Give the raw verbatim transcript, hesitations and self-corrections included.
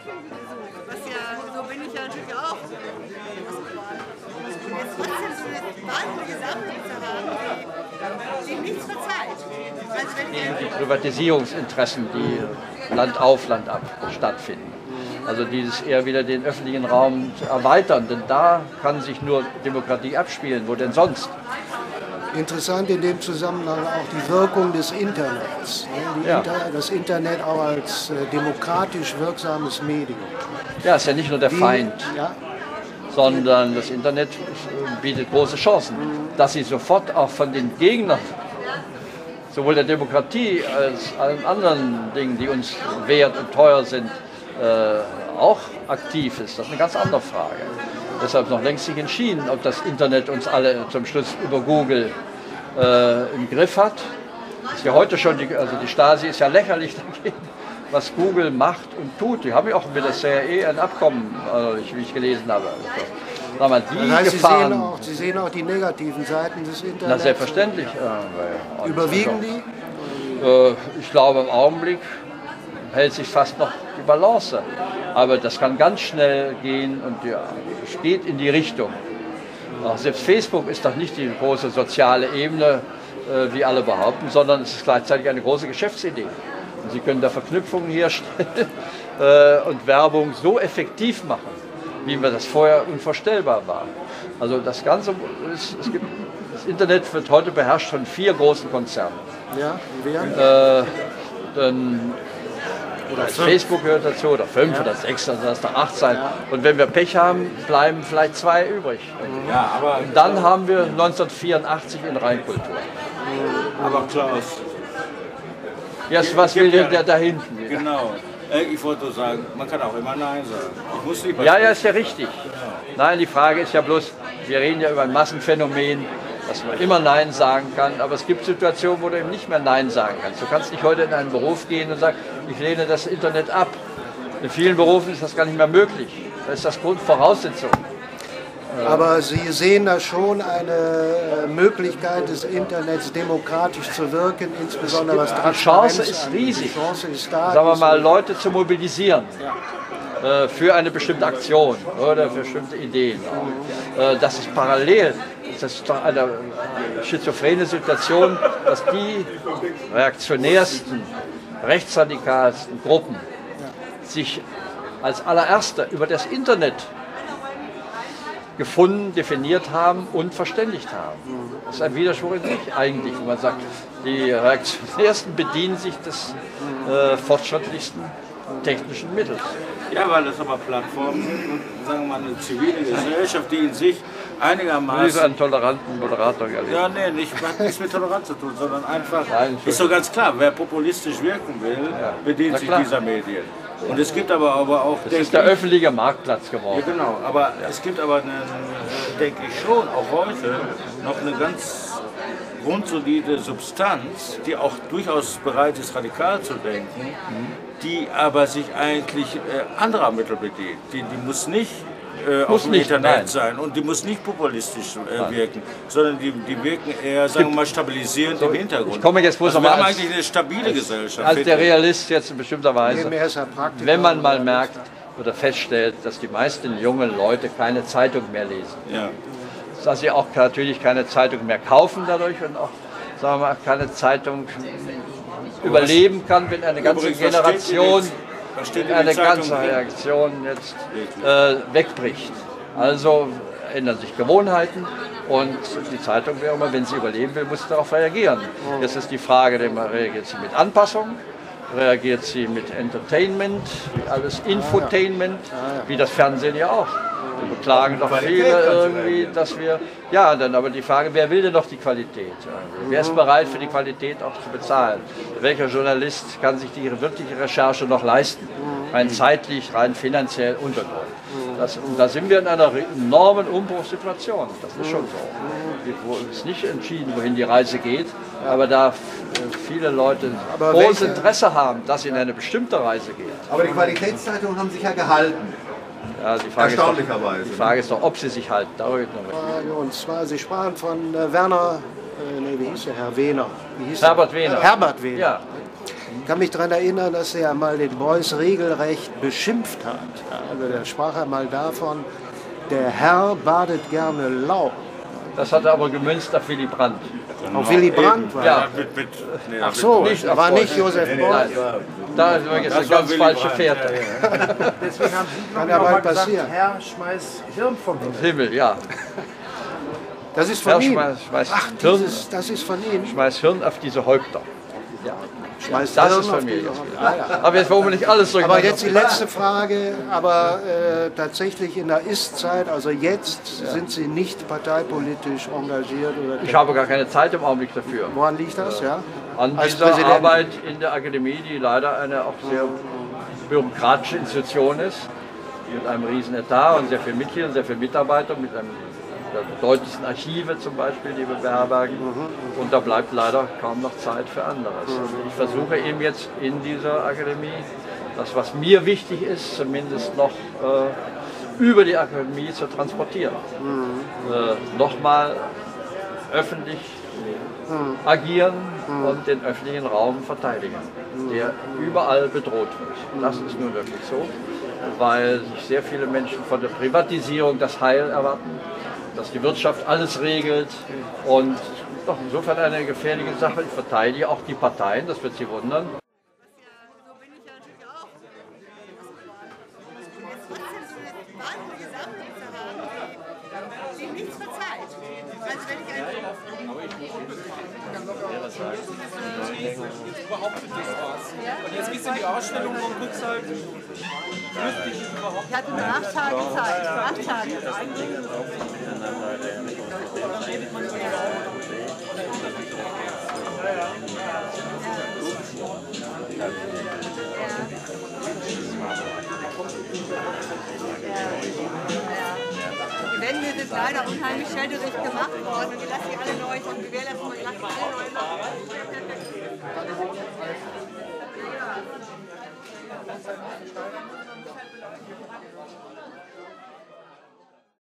Was ja, so bin ich ja natürlich auch. Und jetzt trotzdem so eine wahnsinnige Sammlung zu haben, die, die nichts verzeiht. Also wenn wir Die Privatisierungsinteressen, die Land auf, Land ab stattfinden. Also dieses eher wieder den öffentlichen Raum zu erweitern, denn da kann sich nur Demokratie abspielen, wo denn sonst? Interessant in dem Zusammenhang auch die Wirkung des Internets. Die Ja. Inter das Internet auch als äh, demokratisch wirksames Medium. Ja, ist ja nicht nur der Wie- Feind, Ja, sondern das Internet äh, bietet große Chancen, dass sie sofort auch von den Gegnern, sowohl der Demokratie als allen anderen Dingen, die uns wert und teuer sind, äh, auch aktiv ist. Das ist eine ganz andere Frage. Deshalb noch längst nicht entschieden, ob das Internet uns alle zum Schluss über Google äh, im Griff hat. Ist ja heute schon, die, also die Stasi ist ja lächerlich dagegen, was Google macht und tut. Die haben ja auch mit der C I A ein Abkommen, also ich, wie ich gelesen habe. Also, sag mal, die das heißt, Sie Gefahren, sehen, auch, Sie sehen auch die negativen Seiten des Internets. na selbstverständlich. Äh, Überwiegen die? Äh, ich glaube im Augenblick hält sich fast noch die Balance. Aber das kann ganz schnell gehen und ja, steht in die Richtung. Auch selbst Facebook ist doch nicht die große soziale Ebene, äh, wie alle behaupten, sondern es ist gleichzeitig eine große Geschäftsidee. Und Sie können da Verknüpfungen herstellen äh, und Werbung so effektiv machen, wie mir das vorher unvorstellbar war. Also das Ganze, ist, es gibt, das Internet wird heute beherrscht von vier großen Konzernen. Ja, wer? Äh, dann oder Facebook gehört dazu, oder fünf ja. oder sechs, also das darf acht sein. Ja. Und wenn wir Pech haben, bleiben vielleicht zwei übrig. Ja, aber und dann haben wir neunzehnhundertvierundachtzig in Reinkultur. Aber Klaus. Jetzt, was will der, der da hinten? Genau. Ich wollte nur sagen, man kann auch immer Nein sagen. Ich muss nicht ja, ja, ist ja richtig. Nein, die Frage ist ja bloß, wir reden ja über ein Massenphänomen, dass man immer Nein sagen kann, aber es gibt Situationen, wo du eben nicht mehr Nein sagen kannst. Du kannst nicht heute in einen Beruf gehen und sagen, ich lehne das Internet ab. In vielen Berufen ist das gar nicht mehr möglich. Das ist das Grundvoraussetzung. Aber Sie sehen da schon eine Möglichkeit des Internets, demokratisch zu wirken, insbesondere was Die Chance ist angeht. riesig, Die Chance ist da. sagen wir mal, Leute zu mobilisieren. Ja. Für eine bestimmte Aktion oder für bestimmte Ideen. Das ist parallel. Das ist doch eine schizophrene Situation, dass die reaktionärsten, rechtsradikalsten Gruppen sich als allererste über das Internet gefunden, definiert haben und verständigt haben. Das ist ein Widerspruch in sich eigentlich, wenn man sagt, die Reaktionärsten bedienen sich des äh, fortschrittlichsten technischen Mittels. Ja, weil das aber Plattformen sind und sagen wir mal eine zivile Gesellschaft, die in sich Du einigermaßen... bist einen toleranten Moderator erlebt. Ja, nee, nicht, hat nichts mit Toleranz zu tun, sondern einfach, Nein, ist so ganz klar, wer populistisch wirken will, Ja. bedient Na sich klar. dieser Medien. Und es gibt aber, aber auch... Das denke ist der ich- öffentliche Marktplatz Ja, geworden. genau, aber es gibt aber, einen, äh, denke ich schon, auch heute noch eine ganz grundsolide Substanz, die auch durchaus bereit ist, radikal zu denken, die aber sich eigentlich äh, anderer Mittel bedient. Die, die muss nicht äh, auf dem nicht, Internet nein. sein und die muss nicht populistisch äh, wirken, sondern die, die wirken eher, sagen wir mal, stabilisierend im Hintergrund. ich komme jetzt bloß also noch wir mal haben als- eigentlich eine stabile Gesellschaft. Als der finde ich. Realist jetzt in bestimmter Weise, Nebenher ist er Praktiker. wenn man mal merkt oder feststellt, dass die meisten jungen Leute keine Zeitung mehr lesen, Ja. dass sie auch natürlich keine Zeitung mehr kaufen dadurch und auch, sagen wir mal, keine Zeitung überleben kann, wenn eine ganze Übrigens, was steht Generation, in den- was steht in wenn den eine ganze Zeitungen drin? Reaktion jetzt äh, wegbricht. Also ändern sich Gewohnheiten und die Zeitung, wer immer, wenn sie überleben will, muss darauf reagieren. Jetzt ist die Frage, reagiert sie mit Anpassung? Reagiert sie mit Entertainment, wie alles Infotainment, wie das Fernsehen ja auch. Wir beklagen doch viele irgendwie, dass wir, ja, dann aber die Frage, wer will denn noch die Qualität? Wer ist bereit für die Qualität auch zu bezahlen? Welcher Journalist kann sich die wirkliche Recherche noch leisten? Rein zeitlich, rein finanziell und und und. Das, und da sind wir in einer enormen Umbruchssituation. Das ist schon so. Wo ist nicht entschieden, wohin die Reise geht, aber da viele Leute Aber großes welche- Interesse haben, dass sie in eine bestimmte Reise geht. Aber die Qualitätszeitungen haben sich ja gehalten. Ja, die Frage ist doch, Erstaunlicherweise. die Frage ist doch, ob sie sich halten. Darüber noch nicht. Frage, und zwar, Sie sprachen von äh, Werner, äh, nee, wie hieß er, Herr Wehner. Wie hieß Herbert er? Wehner. Herbert Wehner. Ja. Ich kann mich daran erinnern, dass er mal den Beuys regelrecht beschimpft hat. Also da sprach er mal davon, der Herr badet gerne lau. Das hat er aber gemünzt auf Willy Brandt. Auf Willy Brandt war Ja. Mit, mit, nee, Ach so, Nicht war auf nicht Beuys. Josef Beuys. Nein, da ist übrigens eine Das war ganz Willy falsche Brandt, Fährte. Deswegen haben Sie Kann noch ja mal bald gesagt, passieren. Herr, schmeiß Hirn vom Himmel. Himmel, ja. Das ist von Herr ihm. schmeißt, schmeißt, Ach, Hirn, dieses, das ist von ihm. schmeißt Hirn auf diese Häupter. Ja. Schmeißt Das Hirn ist auf von mir diese- jetzt wieder. Ah, ja. Aber jetzt wollen wir nicht alles so Aber jetzt die letzte Frage, aber äh, tatsächlich in der Ist-Zeit, also jetzt sind Sie nicht parteipolitisch engagiert oder Ich habe gar keine Zeit im Augenblick dafür. woran liegt das? Ja? An Als dieser Präsident. Arbeit in der Akademie, die leider eine auch sehr bürokratische Institution ist, mit einem riesen Etat und sehr vielen Mitgliedern, sehr vielen Mitarbeitern, mit einem der bedeutendsten Archive zum Beispiel, die wir beherbergen. Und da bleibt leider kaum noch Zeit für anderes. Also ich versuche eben jetzt in dieser Akademie, das, was mir wichtig ist, zumindest noch äh, über die Akademie zu transportieren. Äh, Nochmal öffentlich agieren und den öffentlichen Raum verteidigen, der überall bedroht wird. Das ist nun wirklich so, weil sich sehr viele Menschen von der Privatisierung das Heil erwarten, dass die Wirtschaft alles regelt und doch insofern eine gefährliche Sache. Ich verteidige auch die Parteien, das wird Sie wundern. So bin ich ja natürlich auch. Und jetzt trotzdem so eine wahnsinnige Sammlung zu haben, die, die nichts verzeiht. Also wenn ich Und jetzt gehst du in die Ausstellung und guckst halt, Ich hatte nur acht Tage Zeit. Acht Tage. Die Wände sind leider unheimlich schädlich gemacht worden und wir lassen die alle neu und wir lassen wir lassen alle neu machen.